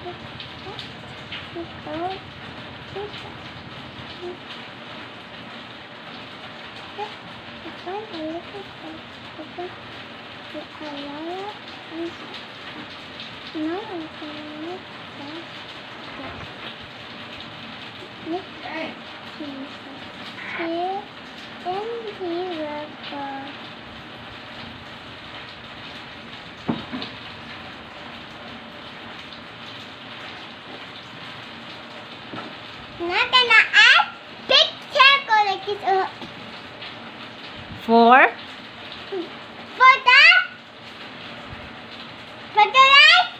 Here, then he will go. Now gonna add big circle like this. For For the right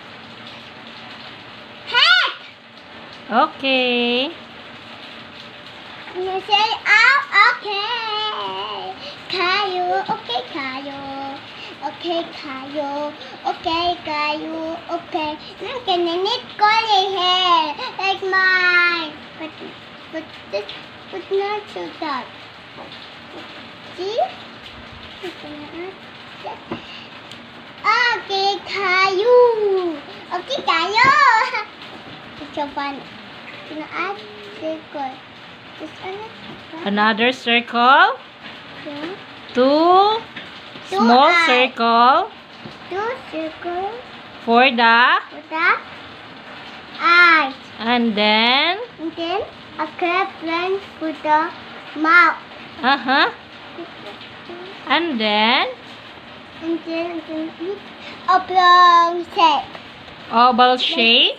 head. okay. You say out, okay. Kayo, okay, Kayo. Okay, Kayo. Okay, Kayo. Okay. Now I'm gonna knit curly hair like mine. But not so dark. See? I'm gonna add that. Okay, Kayo. Okay, Kayo. It's so fun. I'm gonna add circle. Another circle. Yeah. Two small eyes. circle 2 circles for the with the eyes. and then And then a curved line for the mouth. and then And then oblong shape. oval shape.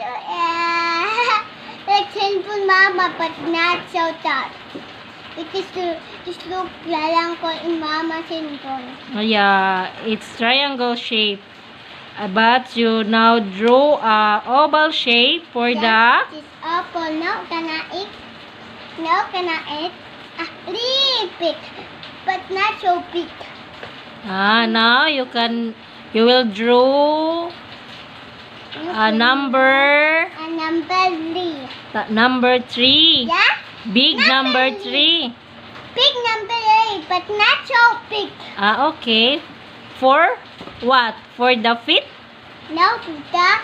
Like simple mama but not so dark. Because this look lang ko in mama symbol. Yeah, it's triangle shape. But you now draw a oval shape for the This apple no gonna eat. No gonna eat. A little bit, but not so big. now you will draw a number A number 3. number 3. Yeah? Big number Number 3. Big number 8, but not so big. Okay. For what? For the feet? No, the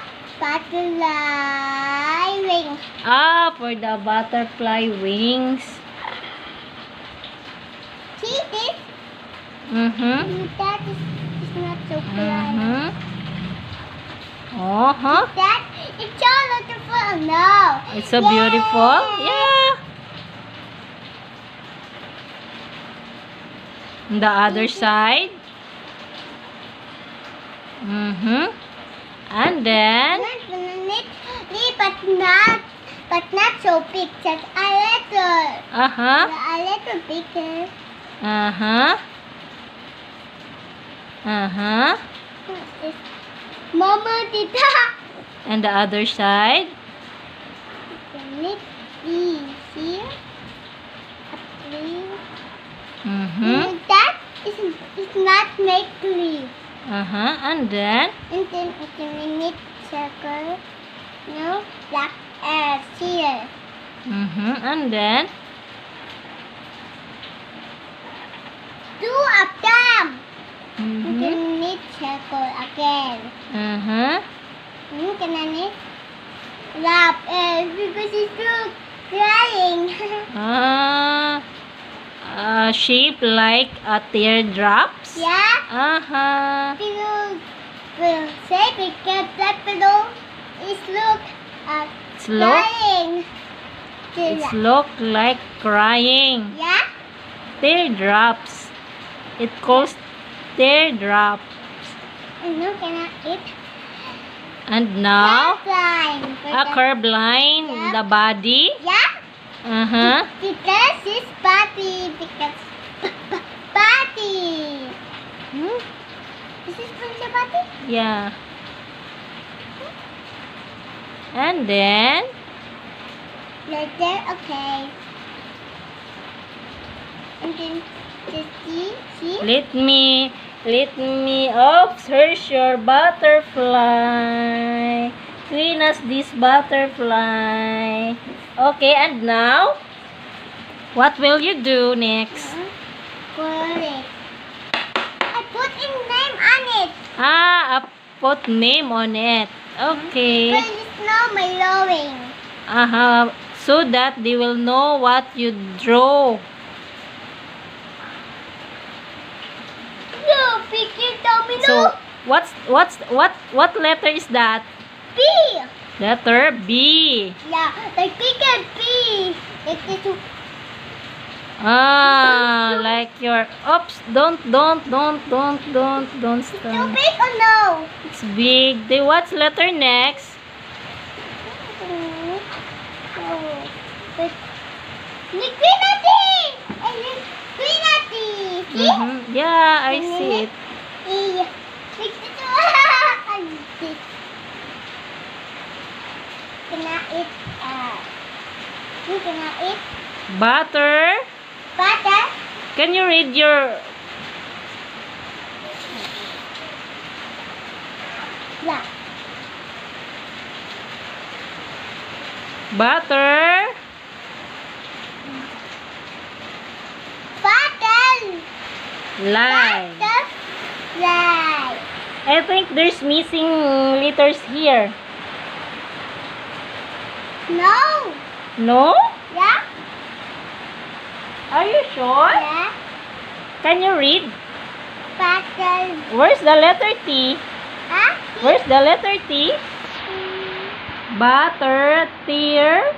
butterfly wing. For the butterfly wings. See this? That is not so bright. That it's so beautiful. No. It's so beautiful. Yeah. On the other side. And then But not so big. Just a little. A little bigger. Mama did that. And the other side. Knit these here. That is not make three. And then And then we can knit circle. No, black here. and then 2 of them. We can knit circle again. We can knit wrap because it's still crying. Shape like a teardrops. Yeah. People will say because that below is look crying. It's look like crying. Yeah. Teardrops. It calls teardrops. And now can I eat? And now Line. a curved line. Yeah. The body. Yeah. Because it's body. Because body. Is this for the body? Yeah. And then Like there, okay. And then just see? let me observe your butterfly. Clean us this butterfly. Okay, and now what will you do next? Put it. I put in name on it. Put name on it. Okay. But it's know my drawing. So that they will know what you draw. No, picture domino. So what letter is that? B. Letter B. Yeah, like picture B. Like this. Like your oops, don't Too stand. big or no? It's big. Then what's letter next? But liquidity! Liquidity! See? Yeah, I see it. Gonna eat, you gonna eat Butter. butter. Can you read your Yeah. butter? Butter. Line. Butterfly. I think there's missing letters here. No. No? Yeah. Are you sure? Yeah. Can you read? Butter. Where's the letter T? Huh? Where's the letter T? Butter, tear.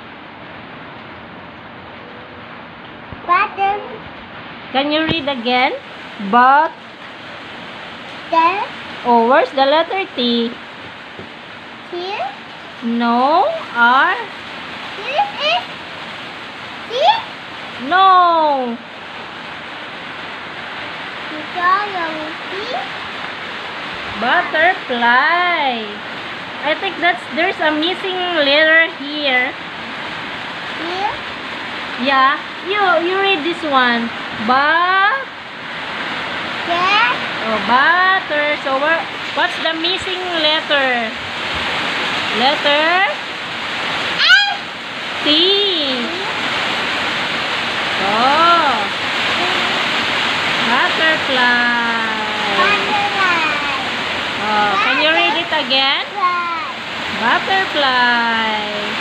Butter. Can you read again? But. There. Oh, where's the letter T? Here. No. R. Here is. See? No. You saw your see? Butterfly. I think there's a missing letter here. Here. Yeah. You read this one. There. Oh, butter. So what's the missing letter? Letter S. T. Oh. Butterfly. Butterfly. Oh, can you read it again? Butterfly.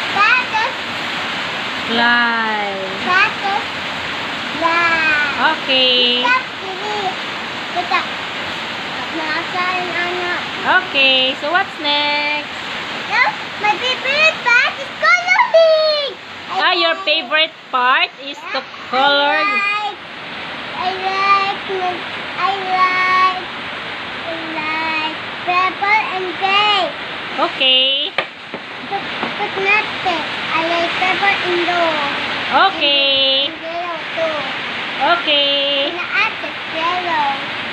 Fly. Butterfly. Okay. Stop, Siri. Kita. Nakasain anak. Okay. So what's next? No, my favorite part is coloring. Your favorite part is to color. I like purple and gray. Okay. But not pink. I like purple and yellow. Okay. And yellow too. Okay. And I add the yellow.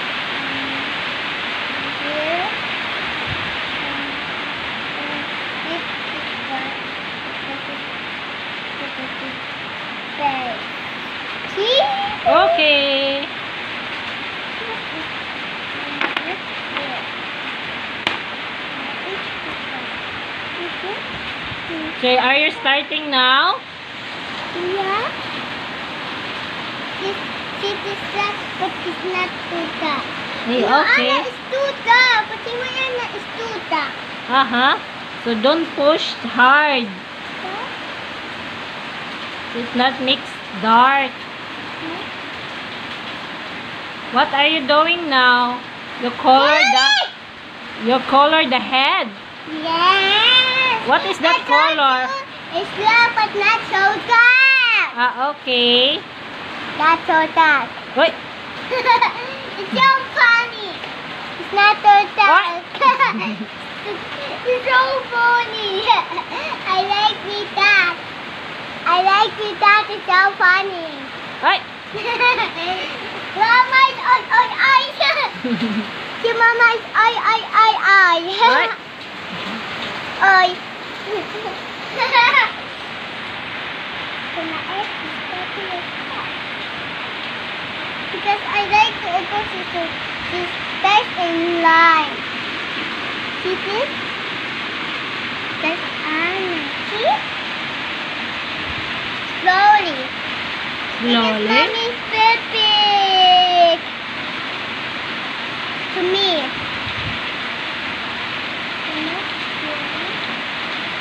Here. This is one. This is gray. See? Okay. So are you starting now? Yeah. This is that, but it's not tuta. Hey, Yung okay. ana is tuta. Pati mo yan na is tuta. So don't push hard. It not mix dark. What are you doing now? You color the head. Yes. What is that color? It's love, but not so dark. Okay. Not so dark. Wait. It's so funny. It's not so dark. It's so funny. I like it that. I like it that. It's so funny. Wait. Mama's eyes. Si Mama's eye. What? Eye. Because I like the opposite. This best in line. See this? That's Anna. See? Slowly. Because Slowly. Mommy's perfect. To me.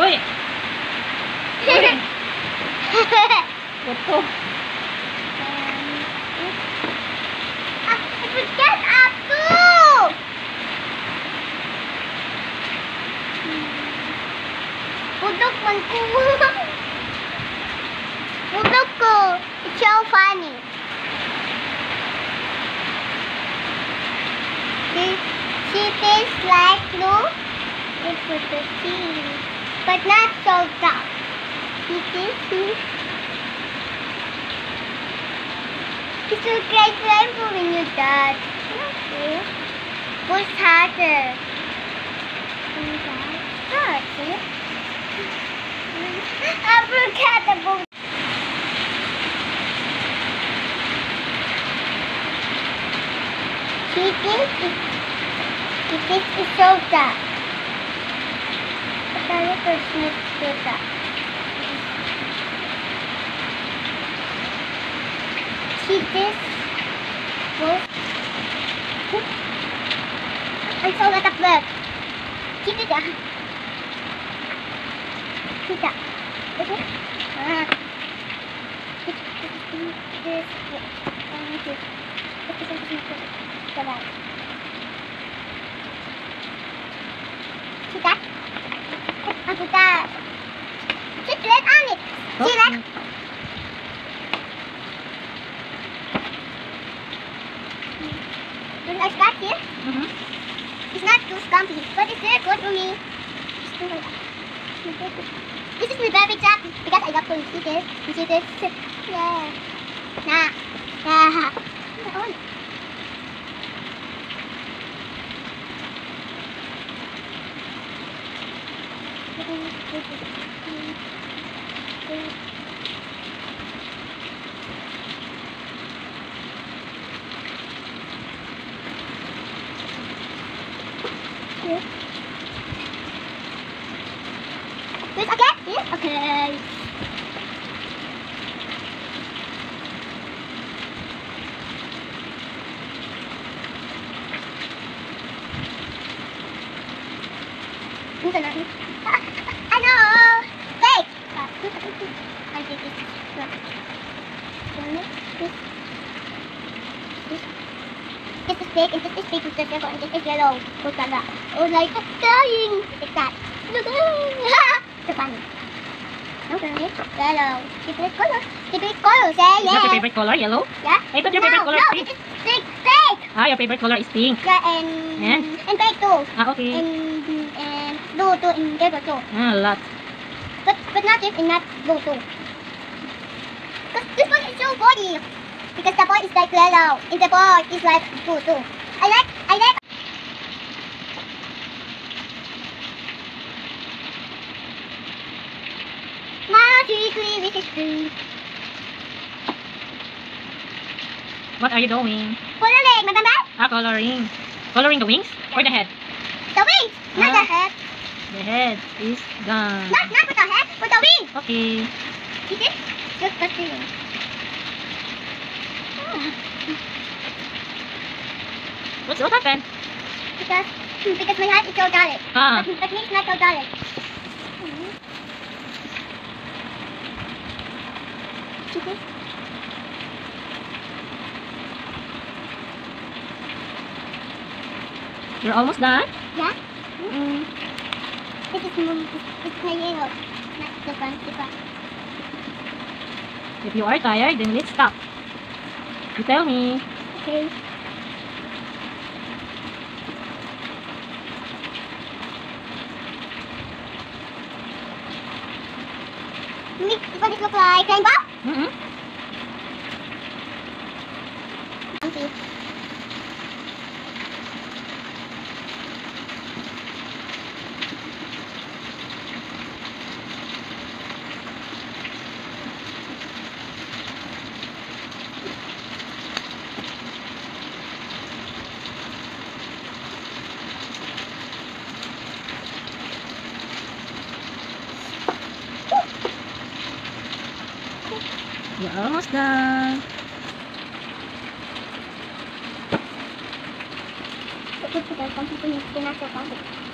Uy! Ito. I forget apple. Budok man ko. Budok ko. It's so funny. She tastes like glue. It was the cheese, but not so tough. She tastes. It's a great flavor when you touch. Okay. What's harder? Harder. Abracadabra. It is soda. The little sweet soda. Cheese was. Ang soda tablet. Cheese ah. Cheese ah. Okay. Ah. See that? I put that chocolate on it. See that? When I start here, it's not too stumpy, but it's very good for me. This is my baby trap because I got to eat it. You see this? Yeah. Nah. Nah. Oh. Wait, okay? Yeah? Okay. I know. Fake. I think it's this is fake and this is fake with the circle and this is yellow. Look at that. Oh, like dying. Like that. So funny. Okay. Yellow. Favorite color. Favorite color. Say Is yeah. that your favorite color? Yellow? Yeah. I thought your favorite color is No, pink. this is fake. Fake. Ah, your favorite color is pink. Yeah, Yeah? and fake too. Ah, okay. And blue too, and yellow too. Ah, a lot. But not this and not blue too. But this one is so body. Because the boy is like yellow and the boy is like blue too. I like magically with his food. What are you doing? Coloring, remember? Ah, coloring. Coloring the wings or the head? The wings, not the head. The head is done. Not with the head, with the wings. Okay. See this? Just the wings. What happened? Because my head is so dull. Ah. But me is not so dull. See this? You're almost done? Yeah? Mm. This is my yellow. Not this one. If you are tired, then let's stop. You tell me. Okay. What does it look like? Rainbow? Mm-hmm. Okay. You're almost done. Put something in the